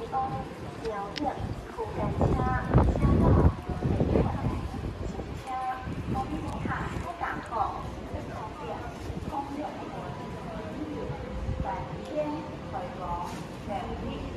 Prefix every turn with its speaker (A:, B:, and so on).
A: 欧、苗栗、苦干车、车道、北海、新车、公路卡、不打后、不方便、公路文、文语、白天、回龙、人力。